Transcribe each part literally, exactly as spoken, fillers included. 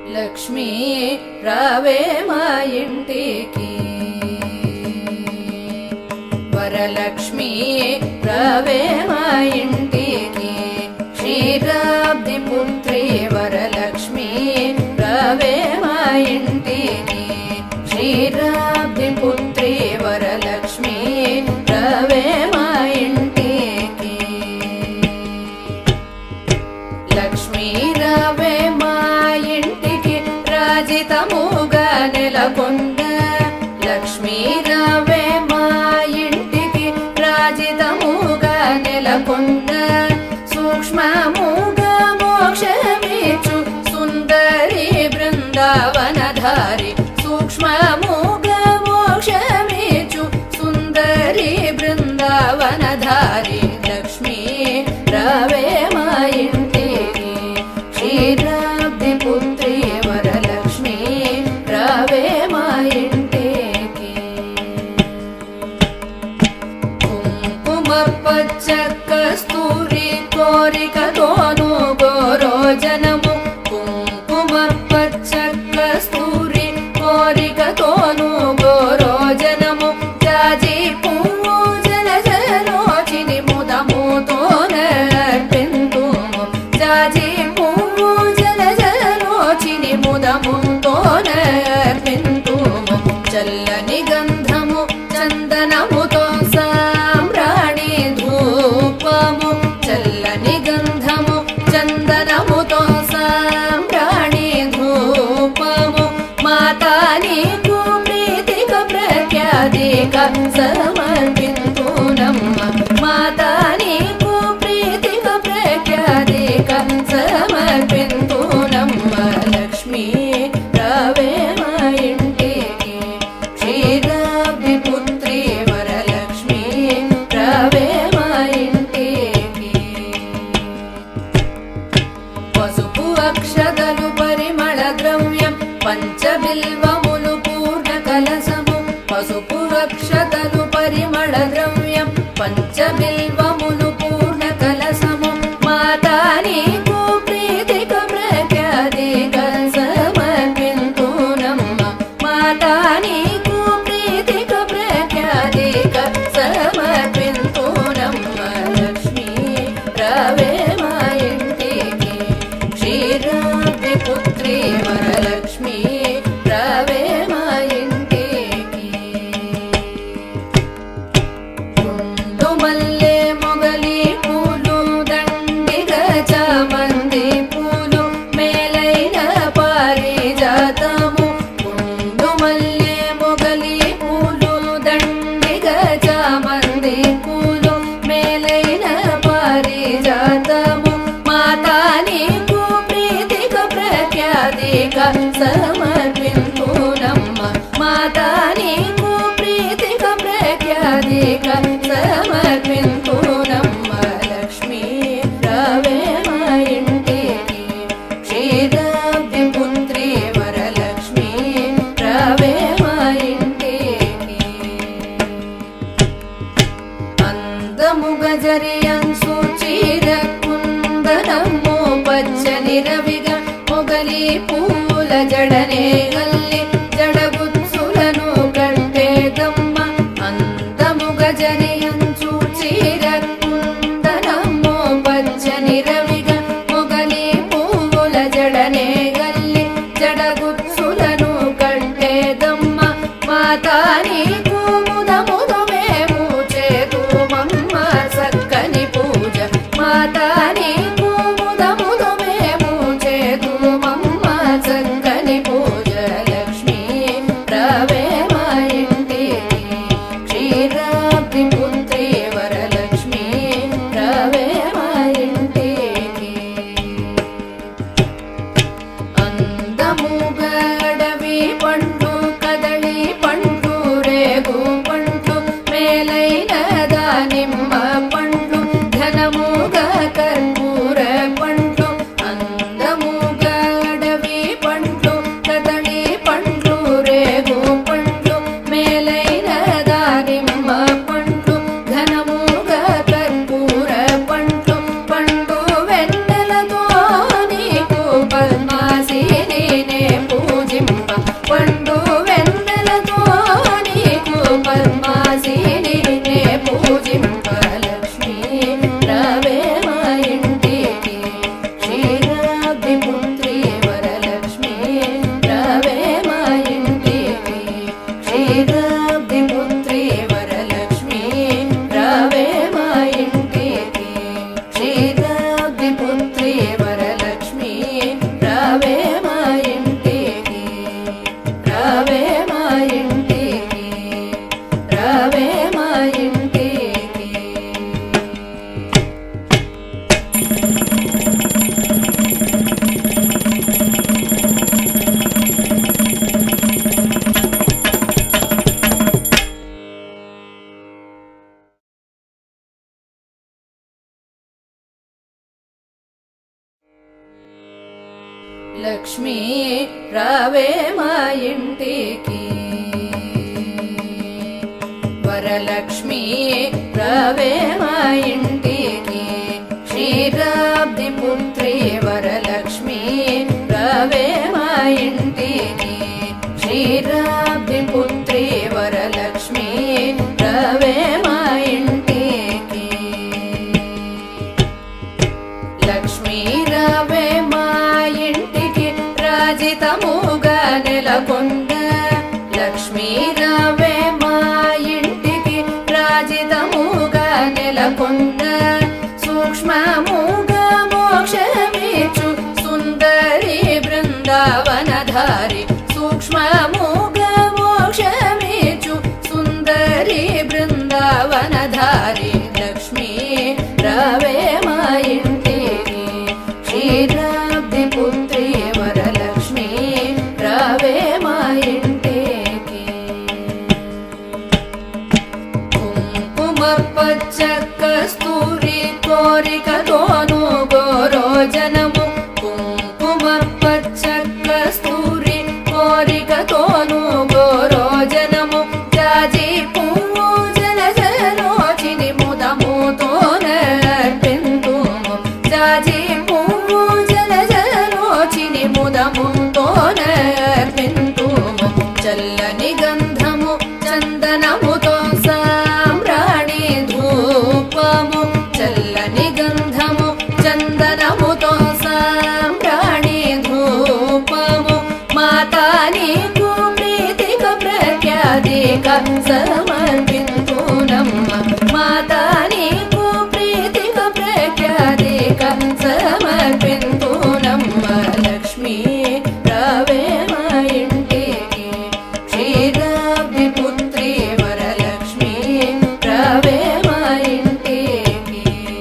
లక్ష్మీ రావే మా ఇంటికి వరలక్ష్మీ రావే మా ఇంటికి క్షీరాబ్ది పుత్రి వరలక్ష్మీ రావే మా ఇంటికి క్షీరాబ్ది పుత్రి వరలక్ష్మీ రావే మా ఇంటికి లక్ష్మీ రావే మా ఇంటికి రాజితముగా నెలకొండ లక్ష్మీ రావే మా ఇంటికి రాజితముగా నెలకొండ సూక్ష్మముగా మోక్షమిచ్చు సుందరి బృందావనధారి సూక్ష్మముగా మోక్షమిచ్చు సుందరి బృందావనధారి లక్ష్మీ రావే మా ఇంటికి క్షీరాబ్ది పుత్రి వరలక్ష్మీ రావే మా ఇంటికి కుంకుమ పచ్చ కస్తూరి కోరికతోను గోరోజనము కుంకుమ పచ్చ కస్తూరి కోరికతోను గోరోజనము జాజి పువ్వు జల జలోచిని ముదముతోనర్పింతుము జాజి పువ్వు జల జలోచిని ముదముతోనర్పింతుము చల్లని గంధము చందనముతో సాంబ్రాణి ధూపము చల్లని గంధము చందనముతో సాంబ్రాణి ధూపము మాతా నీకు ప్రీతిక ప్రఖ్యాతిక సమర్పింతునమ్మ మాతా నీకు ప్రీతిక ప్రఖ్యాతిక సమర్పింతునమ్మ లక్ష్మీ రావే మా ఇంటికి క్షీరాబ్ది పుత్రి వరలక్ష్మీ రావే మా ఇంటికి పసుపు అక్షతలు పరిమళ ద్రవ్యం పంచబిల్వములు పూర్ణ కలసము పసుపు అక్షతలు పరిమళ ద్రవ్యం పంచబిల్వములు పూర్ణ కలసము మాతా నీకు ప్రీతిక ప్రఖ్యాతిక సమర్పింతునమ్మ మాతా నీకు ప్రీతిక ప్రఖ్యాతిక సమర్పింతునమ్మ లక్ష్మీ రావే మా ఇంటికి క్షీరాబ్ది పుత్రి వరలక్ష్మీ రావే మా ఇంటికి కుండు మల్లె మొగలి పూలు దండిగ చామంతి పూలు మేలైన పారిజాతము కుండు మల్లె మొగలి పూలు దండిగ చామంతి పూలు మేలైన పారిజాతము మాతా నీకు ప్రీతిక ప్రఖ్యాతిక సమర్పింతునమ్మ మాతా నీకు ప్రీతిక ప్రఖ్యాతిక సమర్పింతునమ్మ లక్ష్మీ రావే మా ఇంటికి క్షీరాబ్ది పుత్రి వరలక్ష్మీ రావే మా ఇంటికి అందముగ జరియంసు చీర కుందనము పచ్చని రవిగ మొగలి పూల జడనే గల్లి జడగుత్సులను కట్టేదమ్మ అందముగ జరియంచు చీర కుందనము పచ్చని రవిగ మొగలి పూల జడనే గల్లి జడగుత్సులను కట్టేదమ్మ మాతా నీకు ముదముదు మేము చేతుమమ్మ సక్కని పూజ మాతా నీకు ముదముదు మేము చేతుమమ్మ సక్కని పూజ లక్ష్మీ రావే మా ఇంటికి వరలక్ష్మీ రావే మా ఇంటికి క్షీరాబ్ది పుత్రి వరలక్ష్మీ రావే మా ఇంటికి క్షీరాబ్ది పుత్రి వరలక్ష్మీ రావే మా ఇంటికి లక్ష్మీ రావే మా ఇంటికి రాజితముగా నెలకొండ లక్ష్మీ రావే మా ఇంటికి రాజితముగా నెలకొండ సూక్ష్మముగా మోక్షమిచ్చు సుందరి బృందావనధారి సూక్ష్మముగా మోక్షమిచ్చు సుందరి బృందావనధారి లక్ష్మీ రావే మా ఇంటికి క్షీరాబ్ది పుత్రి వరలక్ష్మీ రావే మా ఇంటికి కుంకుమ పచ్చ కస్తూరి కోరికతోను గోరోజనము కుంకుమ పచ్చ కస్తూరి కోరికతోను గోరోజనము జాజి పువ్వు జల జలోచిని ముదముతోనర్పింతుము జాజి పువ్వు జల జలోచిని ముదముతోనర్పింతుము చల్లని గంధము చందనముతో సామ్రాణి ధూపము చల్లని గంధము చందనముతో సామ్రాణి ధూపము మాతా నీకు ప్రీతిక ప్రఖ్యాతిక సమర్పింతునమ్మ మాతా నీకు ప్రీతిక ప్రఖ్యాతిక సమర్పింతునమ్మ లక్ష్మీ రావే మా ఇంటికి క్షీరాబ్ది పుత్రి వరలక్ష్మీ రావే మా ఇంటికి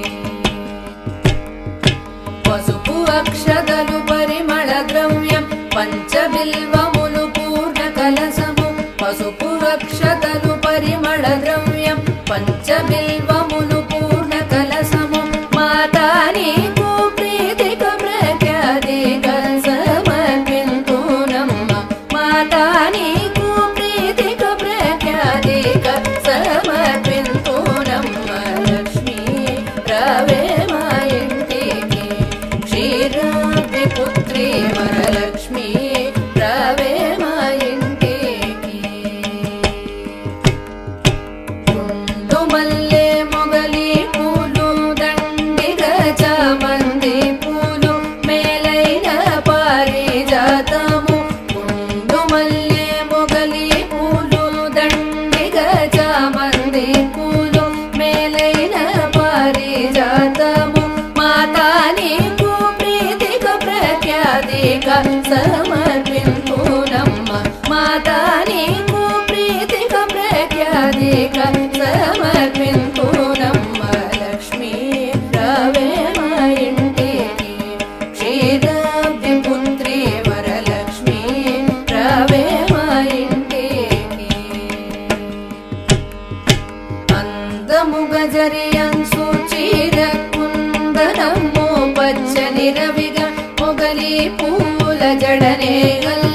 పసుపు అక్షతలు పరిమళ ద్రవ్యం పంచబిల్వములు పూర్ణ కలసము పసుపు అక్షతలు పరిమళ ద్రవ్యం పంచబిల్వములు పూర్ణ కలసము మాతా నీకు ప్రీతిక ప్రఖ్యాతిక సమర్పింతునమ్మ మాతా నీకు ప్రీతిక ప్రఖ్యాతిక సమర్పింతునమ్మ లక్ష్మీ రావే మా ఇంటికి క్షీరాబ్ది పుత్రి వరలక్ష్మీ రావే మా ఇంటికి గుండు మల్లె మొగలి పూలు దండిగ చామంతి పూలు మేలైన పారిజాతము గుండు మల్లె మొగలి పూలు దండిగ చామంతి పూలు మేలైన పారిజాతము మాతా నీకు ప్రీతిక ప్రఖ్యాతిక సమర్పింతునమ్మ మాతా నీకు ప్రీతిక ప్రఖ్యాతిక సమర్పింతునమ్మ లక్ష్మీ రావే మా ఇంటికి క్షీరాబ్ది పుత్రి వరలక్ష్మీ రావే మా ఇంటికి అందముగ జరియంసు చీర కుందనము పచ్చని రవిగా మొగలి పూల జడనే గల